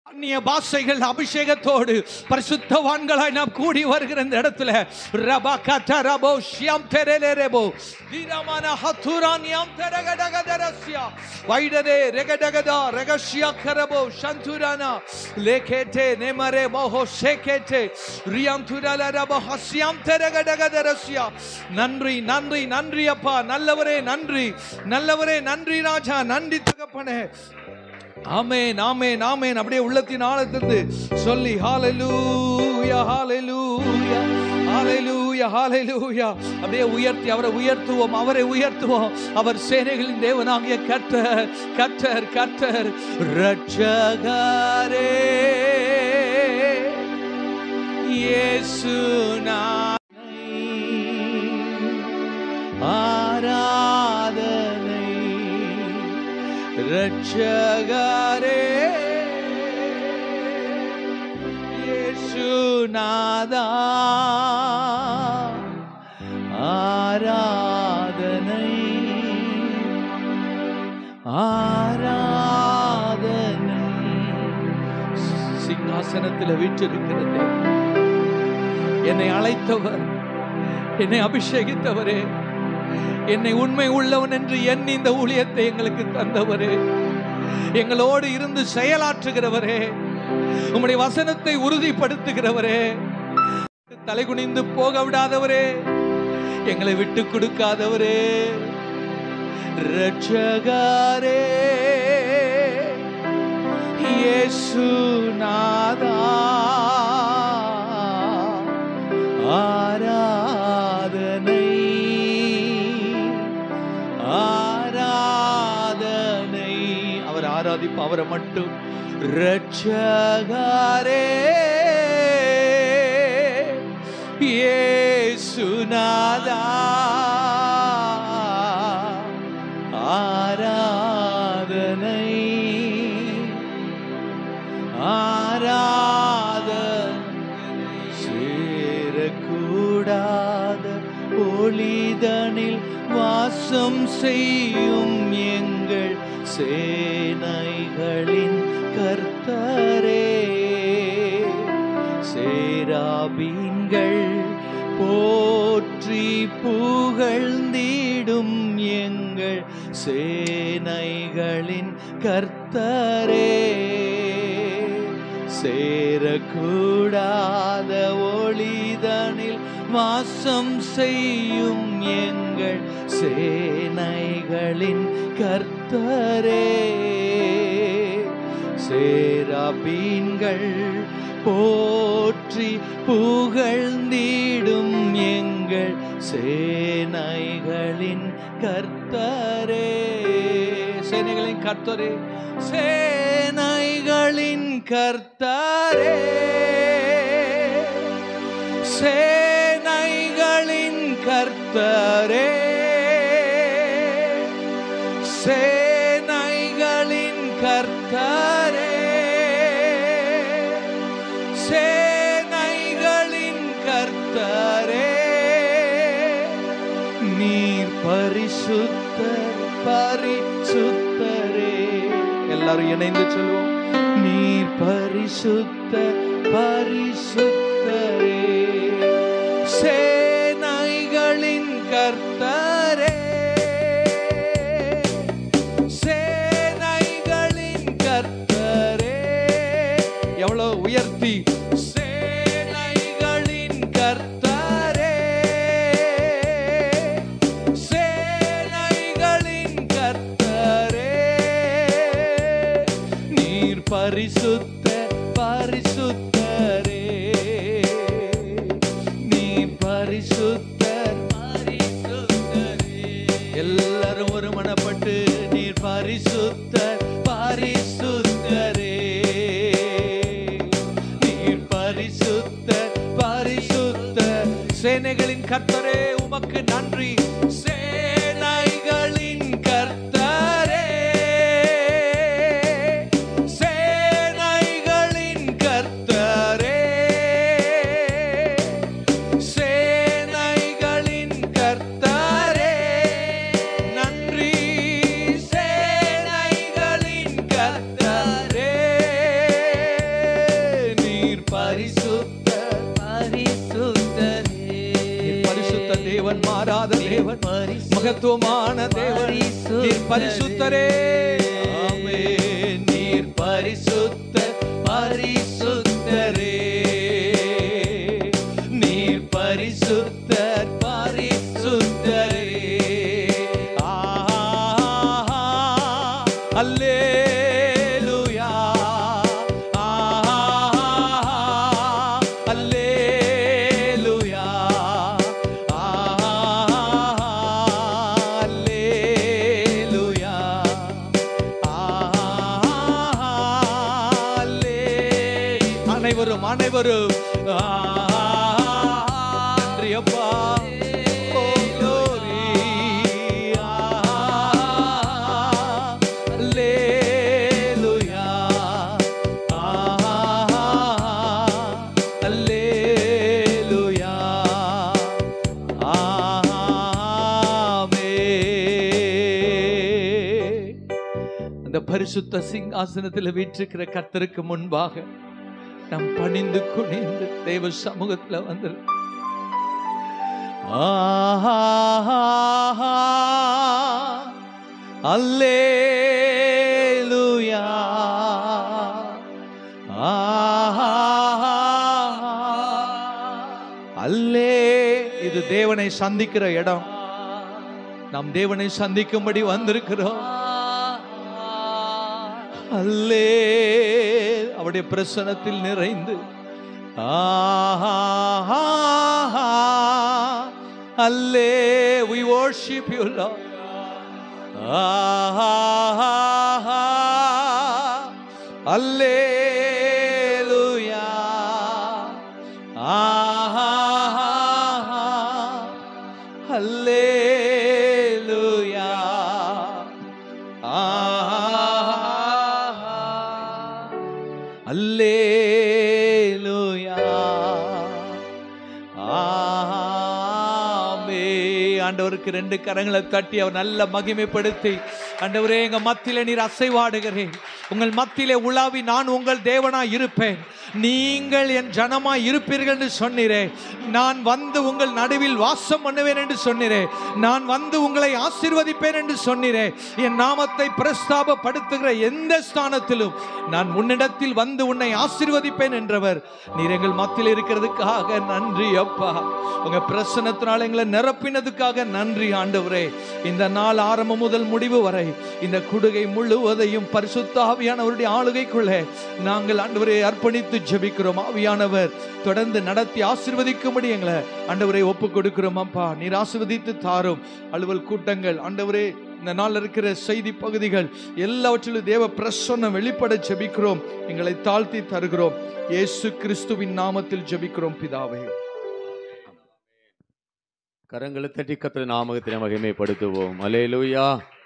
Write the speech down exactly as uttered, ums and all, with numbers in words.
அந்நிய பாஷைகள் அபிஷேகத்தோடு பரிசுத்தவான்களாய் நாம் கூடி வருகிற இந்த இடத்துல ரபா கதரபோ ஷியம் தெரலேரபோ தீரமான ஹதுரானியம் தெரகடகதரஸ்யா வைடரே ரெகடகதா ரெகஷியா கரபோ சந்துரானா லேகேதே நேமரே மோஹோ ஷேகேதே ரியாந்துரலரபோ ஹஸ்யாம் தெரகடகதரஸ்யா. நன்றி நன்றி நன்றி அப்பா, நல்லவரே நன்றி, நல்லவரே நன்றி ராஜா, நன்றி தகப்பனே. ஆமென் ஆமென் ஆமென். அப்படியே உள்ளத்தின் ஆழத்திலிருந்து சொல்லி ஹalleluya ஹalleluya ஹalleluya ஹalleluya அப்படியே உயர்த்தி அவரை உயர்த்துவோம், அவரை உயர்த்துவோம். அவர் சேனைகளின் தேவனாகிய கர்த்தர் கர்த்தர் கர்த்தர் ரட்சகரே இயேசு நாமமே ஆராதனை. ரட்சகரே இயேசுநாதா ஆராதனை ஆராதனை. சிங்காசனத்தில் வீற்றிருக்கிறது என்னை அழைத்தவர், என்னை அபிஷேகித்தவரே, என்னை உண்மை உள்ளவன் என்று எண்ணி இந்த ஊழியத்தை எங்களுக்கு தந்தவரே, எங்களோடு இருந்து செயலாற்றுகிறவரே, உம்முடைய வசனத்தை உறுதிப்படுத்துகிறவரே, தலைகுனிந்து போக விடாதவரே, எங்களை விட்டு கொடுக்காதவரே, ரட்சகரே இயேசுநாதா ஆராதனை ஆராதனை. அவர் ஆராதிப்ப அவரை மட்டும். ரட்சகரே இயேசுநாதா ஆராதனை ஆராதனை. சேரக்கூடாத ஒளிதனில் வாசம் செய்யும் எங்கள் சேனைகளின் கர்த்தரே, சேராபீன்கள் போற்றி புகழ்ந்திடும் எங்கள் சேனைகளின் கர்த்தரே, சேரக்கூடாத ஒளிதனில் வாசம் செய்யும் எங்கள் சேனைகளின் கர்த்தரே, சேராபீன்கள் போற்றி புகழ்ந்திடும் எங்கள் சேனைகளின் கர்த்தரே. சேனைகளின் கர்த்தரே, சேனைகளின் கர்த்தரே, சேனைகளின் கர்த்தரே, சேனைகளின் கர்த்தரே, சேனைகளின் கர்த்தரே. நீர் பரிசுத்தர் பரிசுத்தரே. எல்லாரும் இணைந்து சொல்லுவோம். நீர் பரிசுத்தர் பரிசுத்தரே, சேனைகளின் கர்த்தரே, சேனைகளின் கர்த்தரே. எவ்வளவு உயர்த்தி. சேனைகளின் கர்த்தரே, சேனைகளின் கர்த்தரே. நீர் பரிசுத்த பரிசுத்தரே, நீர் பரிசுத்தர் பரிசுத்தரே. எல்லாரும் ஒரு மனப்பட்டு நீர் பரிசுத்தர் பரிசுத்தரே, நீர் பரிசுத்தர் பரிசுத்தர். சேனைகளின் கர்த்தரே உமக்கு நன்றி. சேனைகளின் கர்த்தரே, சேனைகளின் கர்த்தரே, சேனைகளின் கர்த்தரே. நன்றி. சேனைகளின் கர்த்தரே, மாறாத தேவன், மகத்துவமான தேவன், நீர் பரிசுத்தரே. ஆமென். நீர் பரிசுத்த பரிசுத்தரே, நீர் பரிசுத்தர் பரிசுத்தரே. அல்லேலூயா, அல்லேலூயா, அல்லேலூயா, அல்லே. அனைவரும் அனைவரும் நன்றி அப்பா. பரிசுத்த சிங்காசனத்தில் வீற்றிருக்கிற கர்த்தருக்கு முன்பாக நாம் பணிந்து குனிந்து தேவ சமூகத்தில் வந்து அல்லேலூயா, அல்லே. இது தேவனை சந்திக்கிற இடம். நாம் தேவனை சந்திக்கும்படி வந்திருக்கிறோம். அல்லே, அவருடைய பிரசன்னத்தில் நிறைந்து அல்லே. we worship you Lord. அல்லேலூயா, அல்லேலூயா, அல்லேலூயா. ஆமே. ஆண்டவருக்கு ரெண்டு கரங்களை தட்டி அவர் நல்ல மகிமைப்படுத்தி, ஆண்டவரே எங்க மத்தியிலே நீர் அசைவாடுகிறேன், உங்கள் மத்தியிலே உலாவி நான் உங்கள் தேவனாய் இருப்பேன், நீங்கள் என் ஜனமாய் இருப்பீர்கள் என்று சொன்னீரே. நான் வந்து உங்கள் நடுவில் வாசம் பண்ணுவேன் என்று சொன்னீரே. நான் வந்து உங்களை ஆசீர்வதிப்பேன் என்று சொன்னீரே. என் நாமத்தை பிரஸ்தாபப்படுத்துகிற எந்த ஸ்தானத்திலும் நான் உன்னிடத்தில் வந்து உன்னை ஆசீர்வதிப்பேன் என்றவர் நீர் எங்கள் மத்தியில் இருக்கிறதுக்காக நன்றி அப்பா. உங்க பிரசன்னத்தினால் எங்களை நிரப்பினதுக்காக நன்றி ஆண்டவரே. இந்த நாள் ஆரம்பம் முதல் முடிவு வரை இந்த குடுகை முழுவதையும் பரிசுத்த ஆவியானவருடைய ஆளுகைக்குள்ளே நாங்கள் ஆண்டவரை அர்ப்பணித்து ஜெபிக்கிறோம். ஆவியானவர் தொடர்ந்து நடத்தி ஆசீர்வதிக்கும்படி எங்களை ஆண்டவரை ஒப்பு கொடுக்கிறோம் அப்பா. நீர் ஆசீர்வதித்து தாரும். அலுவல் கூட்டங்கள் ஆண்டவரே, இந்த நாள் இருக்கிற செய்தி பகுதிகள் எல்லாவற்றிலும் தேவ பிரசன்னம் வெளிப்பட ஜெபிக்கிறோம். எங்களை தாழ்த்தி தருகிறோம். இயேசு கிறிஸ்துவின் நாமத்தில் ஜெபிக்கிறோம் பிதாவே. கரங்களை தட்டி கர்த்தருடைய நாமத்தை மகிமைப்படுத்துவோம். அல்லேலூயா.